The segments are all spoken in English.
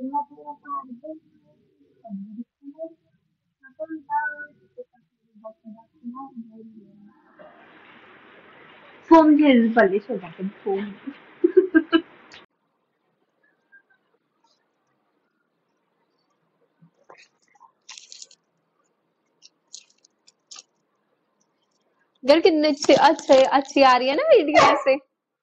Phone is Polish or something. Phone. यार कितने अच्छे अच्छे अच्छी आ रही है ना वीडियो ऐसे।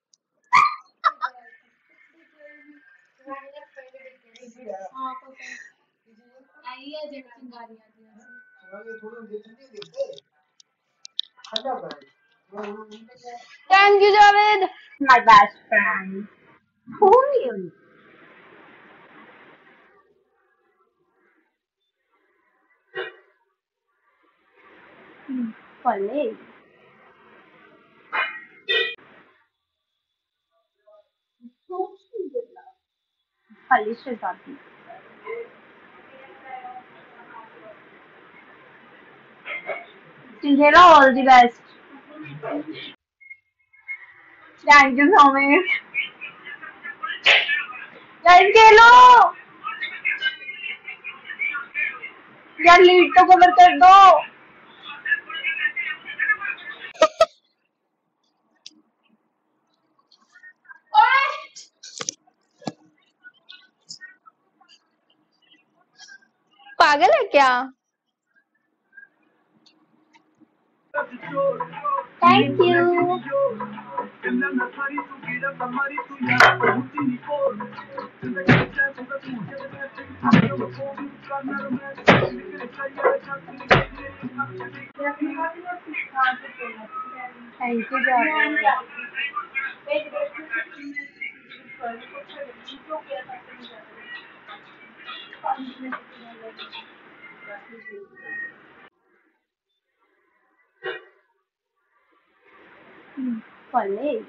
Thank you Javed. My best friend. Whom you? Polish. Polish is something. Singela, all the best. Thank you so much. Guys, खेलो यार, लीड तो कवर कर दो। पागल है क्या? Thank you. Thank you, Jordan. Polish.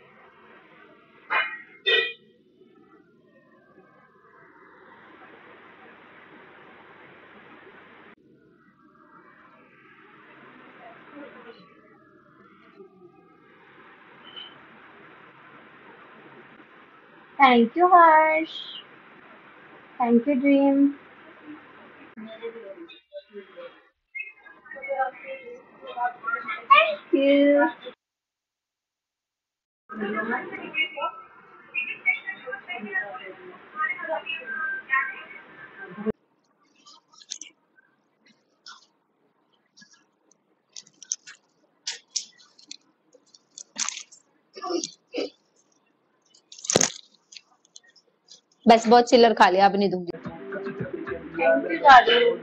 Thank you, Harsh. Thank you, Dream. Thank you. बस बहुत चिल्लर खा लिया, अब नहीं दूंगी। Thank you, Jordan.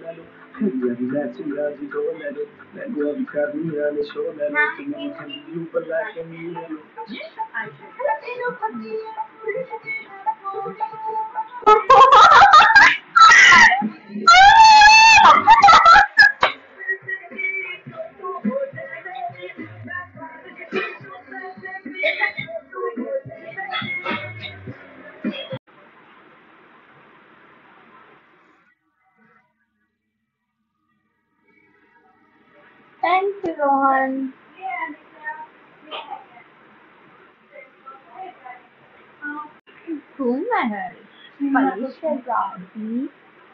Thank you, Rohan. Whom I heard? Polish is Audi.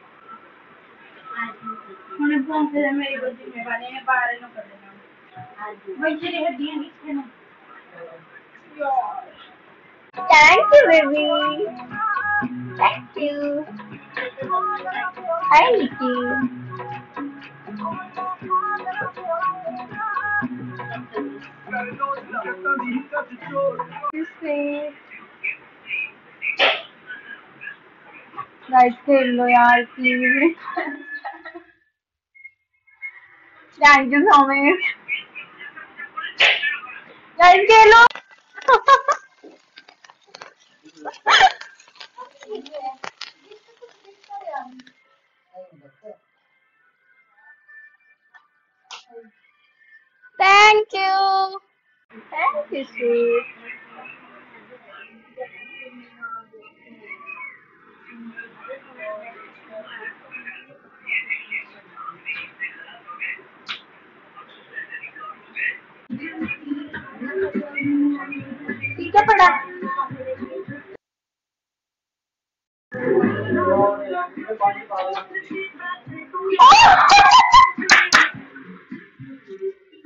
Thank you, baby. Thank you. Hi, Nikki. You sweet. Guys, खेल लो यार, please. Thank you so much. Guys, खेलो. Thank you. Thank you, sweet. ठीक है पड़ा Oh!